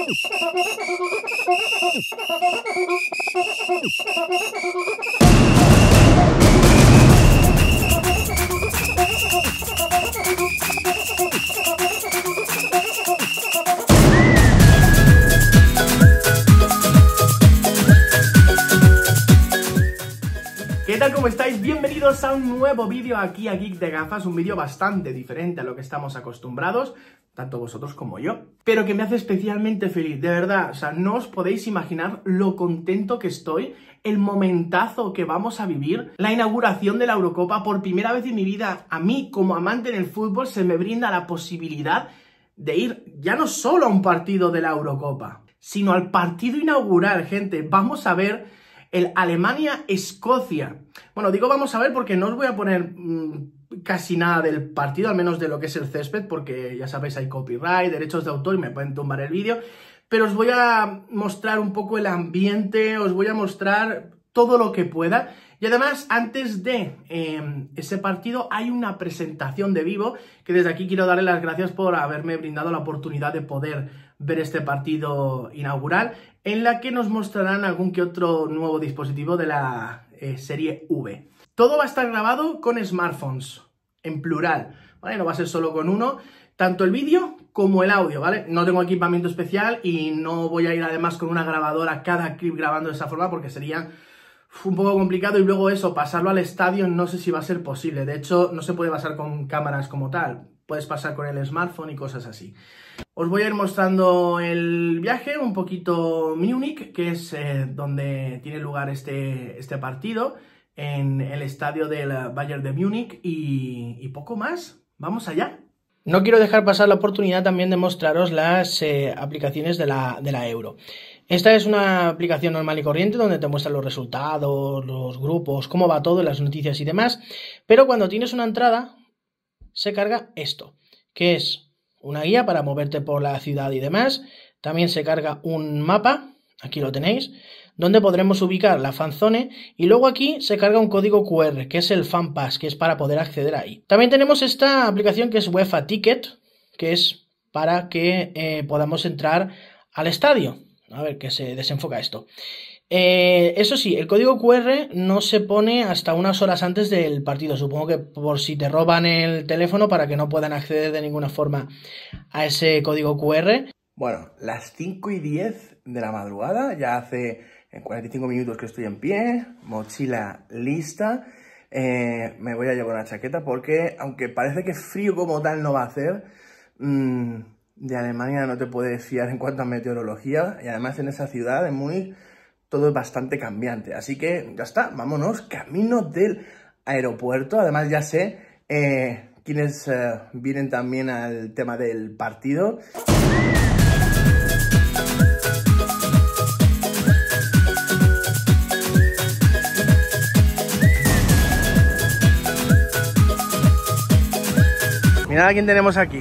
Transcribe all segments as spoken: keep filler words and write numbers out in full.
¿Qué tal? ¿Cómo estáis? Bienvenidos a un nuevo vídeo aquí a Geek de Gafas, un vídeo bastante diferente a lo que estamos acostumbrados, tanto vosotros como yo, pero que me hace especialmente feliz, de verdad. O sea, no os podéis imaginar lo contento que estoy, el momentazo que vamos a vivir, la inauguración de la Eurocopa. Por primera vez en mi vida, a mí como amante del fútbol, se me brinda la posibilidad de ir ya no solo a un partido de la Eurocopa, sino al partido inaugural, gente. Vamos a ver el Alemania-Escocia. Bueno, digo vamos a ver porque no os voy a poner mmm, casi nada del partido, al menos de lo que es el césped, porque ya sabéis, hay copyright, derechos de autor y me pueden tumbar el vídeo. Pero os voy a mostrar un poco el ambiente, os voy a mostrar todo lo que pueda. Y además, antes de eh, ese partido, hay una presentación de Vivo, que desde aquí quiero darle las gracias por haberme brindado la oportunidad de poder ver este partido inaugural, en la que nos mostrarán algún que otro nuevo dispositivo de la eh, serie V. Todo va a estar grabado con smartphones, en plural, ¿vale? No va a ser solo con uno, tanto el vídeo como el audio, ¿vale? No tengo equipamiento especial y no voy a ir además con una grabadora cada clip grabando de esa forma porque sería un poco complicado, y luego eso, pasarlo al estadio, no sé si va a ser posible. De hecho, no se puede pasar con cámaras como tal, puedes pasar con el smartphone y cosas así. Os voy a ir mostrando el viaje, un poquito Múnich, que es eh, donde tiene lugar este, este partido, en el estadio del Bayern de Múnich, y, y poco más. ¡Vamos allá! No quiero dejar pasar la oportunidad también de mostraros las eh, aplicaciones de la, de la Euro. Esta es una aplicación normal y corriente donde te muestran los resultados, los grupos, cómo va todo, las noticias y demás. Pero cuando tienes una entrada, se carga esto, que es una guía para moverte por la ciudad y demás. También se carga un mapa, aquí lo tenéis, donde podremos ubicar la fanzone, y luego aquí se carga un código cu erre, que es el Fan Pass, que es para poder acceder ahí. También tenemos esta aplicación que es UEFA Ticket, que es para que eh, podamos entrar al estadio. A ver que se desenfoca esto. Eh, eso sí, el código cu erre no se pone hasta unas horas antes del partido. Supongo que por si te roban el teléfono, para que no puedan acceder de ninguna forma a ese código cu erre. Bueno, las cinco y diez de la madrugada, ya hace cuarenta y cinco minutos que estoy en pie, mochila lista. Eh, me voy a llevar una chaqueta porque, aunque parece que frío como tal no va a hacer, mmm, de Alemania no te puedes fiar en cuanto a meteorología, y además en esa ciudad, en Múnich, todo es bastante cambiante. Así que ya está, vámonos, camino del aeropuerto. Además ya sé eh, quiénes eh, vienen también al tema del partido. Mirad a quién tenemos aquí.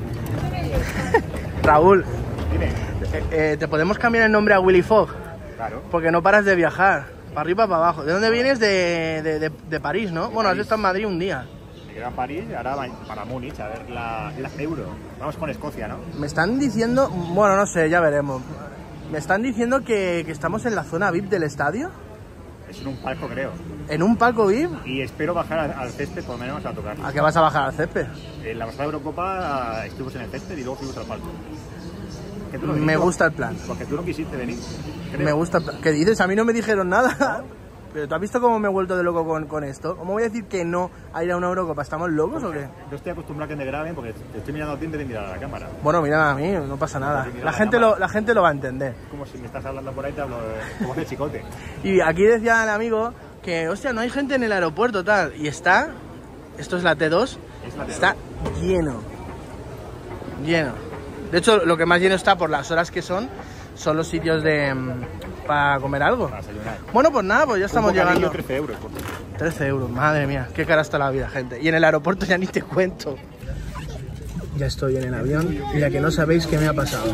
Raúl, dime. Eh, eh, ¿te podemos cambiar el nombre a Willy Fogg? Claro. Porque no paras de viajar, para arriba, para abajo. ¿De dónde vienes? De, de, de, de París, ¿no? De bueno, París. Has estado en Madrid un día. Me quedo en París y ahora para Múnich a ver la, la Euro. Vamos con Escocia, ¿no? Me están diciendo, bueno, no sé, ya veremos. Me están diciendo que, que estamos en la zona V I P del estadio. Es en un palco, creo. ¿En un palco V I P? Y espero bajar al, al césped, por lo menos a tocar. ¿A qué vas a bajar al césped? En la pasada Eurocopa estuvimos en el césped y luego fuimos al palco. Que tú no Me viniste, gusta el plan. Porque tú no quisiste venir. Creo. Me gusta el plan. ¿Qué dices? A mí no me dijeron nada. Pero ¿tú has visto cómo me he vuelto de loco con, con esto? ¿Cómo voy a decir que no a ir a una Eurocopa? ¿Estamos locos o qué? Yo estoy acostumbrado a que me graben porque te estoy mirando a ti en vez de mirar a la cámara. Bueno, mira a mí, no pasa nada. La gente, lo, la gente lo va a entender. Como si me estás hablando por ahí, te hablo de, como de chicote. Y aquí decía el amigo que, hostia, no hay gente en el aeropuerto, tal. Y está, esto es la T dos, Es la T dos. Está lleno. Lleno. De hecho, lo que más lleno está por las horas que son, son los sitios de para comer algo. Para desayunar. Bueno, pues nada, pues ya estamos Un bocadillo, llegando. trece euros. Por favor. trece euros, madre mía, qué cara está la vida, gente. Y en el aeropuerto ya ni te cuento. Ya estoy en el avión y ya que no sabéis qué me ha pasado.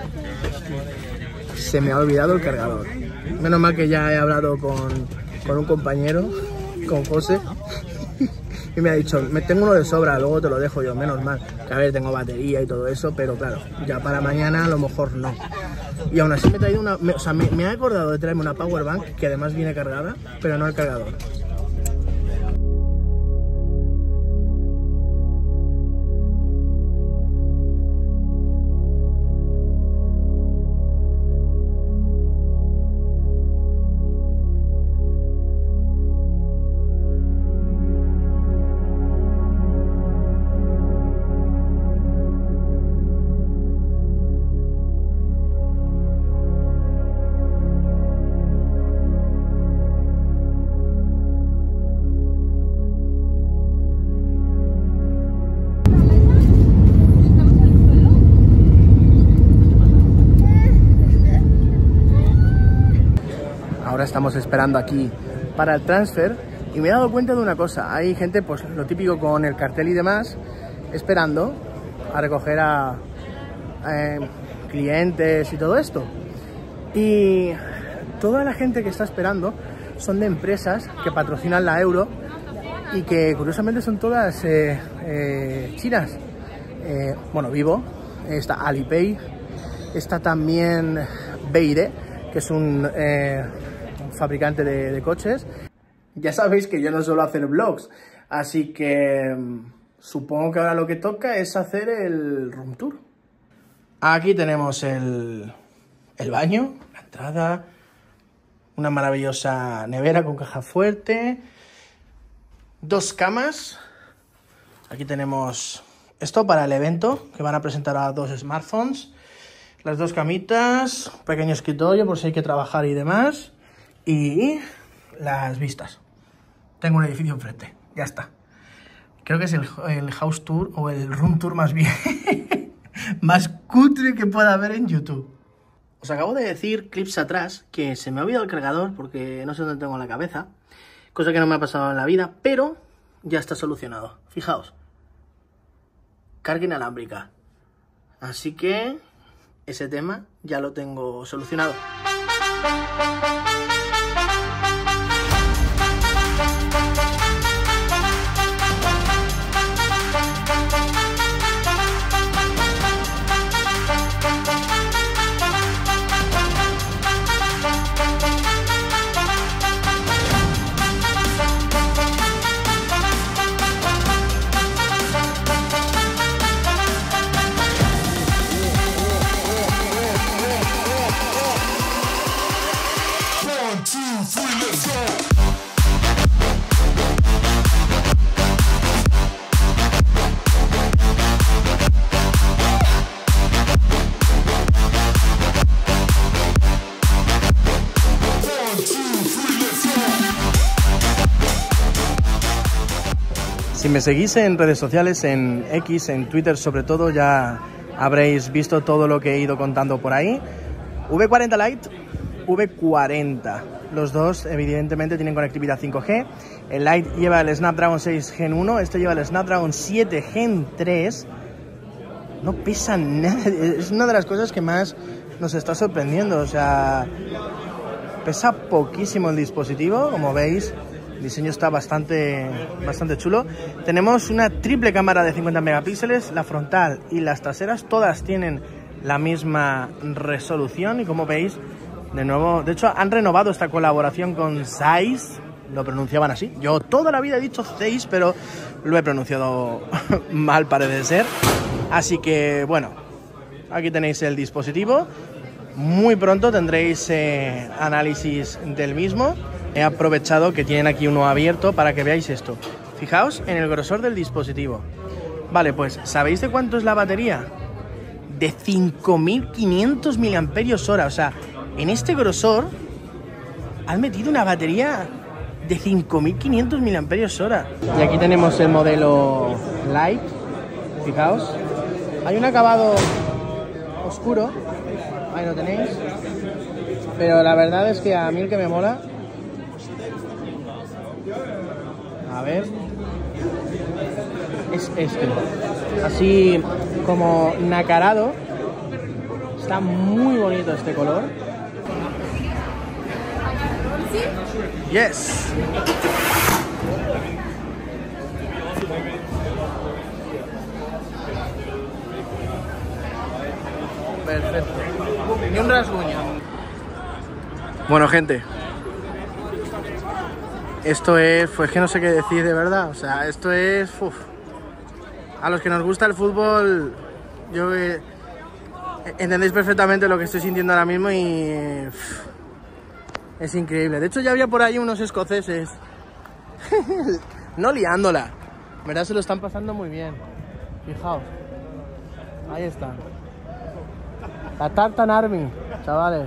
Se me ha olvidado el cargador. Menos mal que ya he hablado con, con un compañero, con José, y me ha dicho, me tengo uno de sobra, luego te lo dejo yo, menos mal. Que a ver, tengo batería y todo eso, pero claro, ya para mañana a lo mejor no. Y aún así me he traído una... Me, o sea, me, me he acordado de traerme una power bank que además viene cargada, pero no el cargador. Ahora estamos esperando aquí para el transfer y me he dado cuenta de una cosa. Hay gente, pues lo típico con el cartel y demás, esperando a recoger a eh, clientes y todo esto. Y toda la gente que está esperando son de empresas que patrocinan la Euro y que curiosamente son todas eh, eh, chinas. Eh, bueno, Vivo, está Alipay, está también B Y D, que es un... Eh, fabricante de, de coches. Ya sabéis que yo no suelo hacer vlogs, así que supongo que ahora lo que toca es hacer el room tour. Aquí tenemos el, el baño, la entrada, una maravillosa nevera con caja fuerte, dos camas. Aquí tenemos esto para el evento, que van a presentar a dos smartphones, las dos camitas, un pequeño escritorio por si hay que trabajar y demás. Y las vistas. Tengo un edificio enfrente, ya está. Creo que es el, el house tour o el room tour más bien más cutre que pueda haber en YouTube. Os acabo de decir clips atrás que se me ha olvidado el cargador porque no sé dónde tengo la cabeza, cosa que no me ha pasado en la vida, pero ya está solucionado. Fijaos, carga inalámbrica. Así que ese tema ya lo tengo solucionado. Si me seguís en redes sociales, en X, en Twitter sobre todo, ya habréis visto todo lo que he ido contando por ahí. V cuarenta Lite, V cuarenta. Los dos evidentemente tienen conectividad cinco G. El Lite lleva el Snapdragon seis Gen uno, este lleva el Snapdragon siete Gen tres. No pesa nada, es una de las cosas que más nos está sorprendiendo. O sea, pesa poquísimo el dispositivo, como veis. El diseño está bastante, bastante chulo. Tenemos una triple cámara de cincuenta megapíxeles, la frontal y las traseras todas tienen la misma resolución y como veis, de nuevo, de hecho han renovado esta colaboración con Zeiss, lo pronunciaban así. Yo toda la vida he dicho Zeiss, pero lo he pronunciado mal parece ser. Así que bueno, aquí tenéis el dispositivo. Muy pronto tendréis eh, análisis del mismo. He aprovechado que tienen aquí uno abierto para que veáis esto. Fijaos en el grosor del dispositivo. Vale, pues ¿sabéis de cuánto es la batería? De cinco mil quinientos miliamperios hora. O sea, en este grosor han metido una batería de cinco mil quinientos miliamperios hora. Y aquí tenemos el modelo Lite. Fijaos. Hay un acabado oscuro. Ahí lo tenéis. Pero la verdad es que a mí el que me mola... A ver, es este, así como nacarado, está muy bonito este color. Yes. Perfecto. Ni un rasguño. Bueno, gente. Esto es... Pues que no sé qué decir de verdad. O sea, esto es... Uf. A los que nos gusta el fútbol, yo... Eh, entendéis perfectamente lo que estoy sintiendo ahora mismo y... Uf, es increíble. De hecho, ya había por ahí unos escoceses. No liándola. En verdad se lo están pasando muy bien. Fijaos. Ahí están. La Tartan Army, chavales.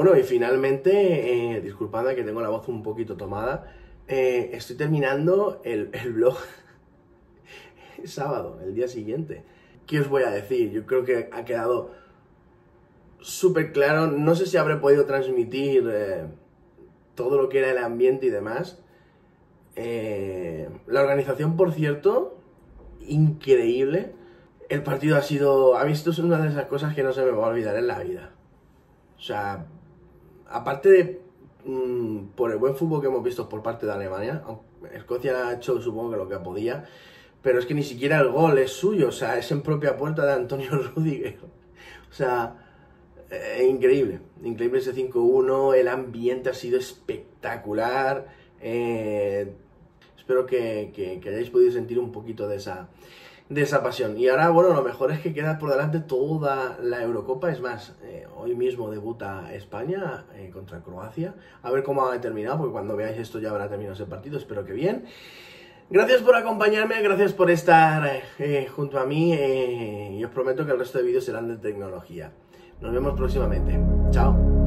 Bueno, y finalmente, eh, disculpadme que tengo la voz un poquito tomada, eh, estoy terminando el, el vlog sábado, el día siguiente. ¿Qué os voy a decir? Yo creo que ha quedado súper claro. No sé si habré podido transmitir eh, todo lo que era el ambiente y demás. Eh, la organización, por cierto, increíble. El partido ha sido... Ha visto, es una de esas cosas que no se me va a olvidar en la vida. O sea, aparte de mmm, por el buen fútbol que hemos visto por parte de Alemania, Escocia ha hecho, supongo que lo que podía, pero es que ni siquiera el gol es suyo, o sea, es en propia puerta de Antonio Rüdiger. O sea, eh, increíble, increíble ese cinco uno, el ambiente ha sido espectacular. Eh, espero que, que, que hayáis podido sentir un poquito de esa... de esa pasión. Y ahora, bueno, lo mejor es que queda por delante toda la Eurocopa. Es más, eh, hoy mismo debuta España eh, contra Croacia. A ver cómo ha terminado, porque cuando veáis esto ya habrá terminado ese partido. Espero que bien. Gracias por acompañarme, gracias por estar eh, junto a mí. Eh, y os prometo que el resto de vídeos serán de tecnología. Nos vemos próximamente. Chao.